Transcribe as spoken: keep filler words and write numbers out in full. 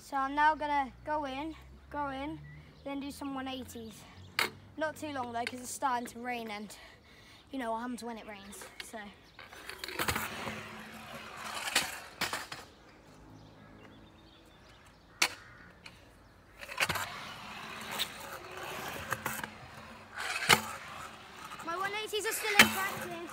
So I'm now gonna go in, go in, then do some one eighties. Not too long though, because it's starting to rain and you know what happens when it rains, so. My one eighties are still in practice.